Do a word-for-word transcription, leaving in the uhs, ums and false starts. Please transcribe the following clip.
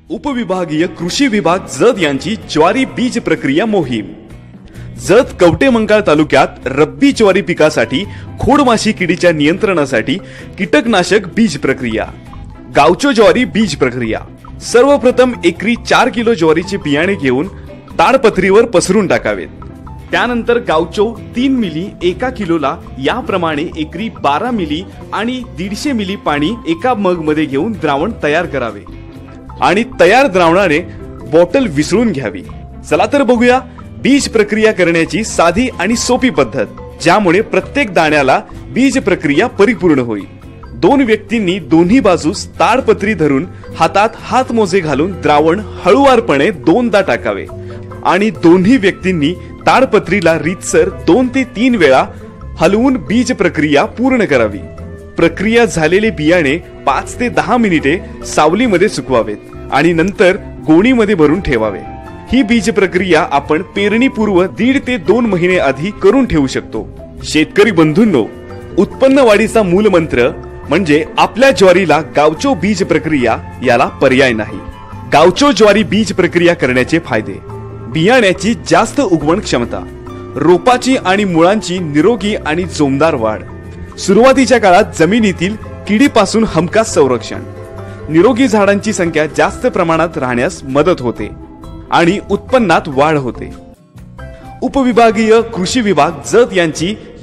उपविभागीय कृषी विभाग जत यांची ज्वारी बीज प्रक्रिया मोहीम। जत कवटेमंकाळ तालुक्यात रब्बी ज्वारी पिकासाठी खोडमाशी किडीच्या नियंत्रणासाठी कीटकनाशक बीज प्रक्रिया। गावचो ज्वारी बीज प्रक्रिया। सर्वप्रथम एकरी चार किलो ज्वारीचे बियाणे घेऊन ताडपत्रीवर पसरून टाकावेत। त्यानंतर गावचो तीन मिली एका किलोला याप्रमाणे एकरी बारा मिली आणि दीडशे मिली पाणी एका मग मध्ये घेऊन द्रावण तयार करावे आणि तयार द्रावणाने बॉटल विसळून घ्यावी। चला तर बघूया बीज प्रक्रिया करण्याची साधी आणि सोपी पद्धत, ज्यामुळे प्रत्येक दाण्याला बीज प्रक्रिया परिपूर्ण होईल। दोन व्यक्तींनी दोन्ही बाजूस ताडपत्री धरून हातात हातमोजे घालून द्रावण हळूवारपणे दोनदा टाकावे आणि दोन्ही व्यक्तींनी ताडपत्रीला रीतसर दोन ते तीन वेळा हलवून बीज प्रक्रिया पूर्ण करावी। प्रक्रिया झालेले बियाणे पाच ते दहा मिनिटे सावलीमध्ये सुकवावेत आणि नंतर गोणीमध्ये भरून ठेवावे। ही बीज प्रक्रिया आपण पेरणीपूर्व दीड ते दोन महिने आधी करून ठेवू शकतो। शेतकरी बंधूंनो, उत्पन्न वाढीचा मूल मंत्र म्हणजे आपल्या ज्वारीला गावचो बीज प्रक्रिया याला पर्याय नाही। गावचो ज्वारी बीज प्रक्रिया करण्याचे फायदे: बियाण्याची जास्त उगवण क्षमता, रोपाची आणि मुळांची निरोगी आणि जोमदार वाढ, सुरुवातीच्या काळात जमिनीतील किडीपासून हमखास संरक्षण, निरोगी झाडांची संख्या जास्त प्रमाणात राहण्यास मदत होते आणि उत्पन्नात वाढ होते। उपविभागीय कृषी विभाग जत यांची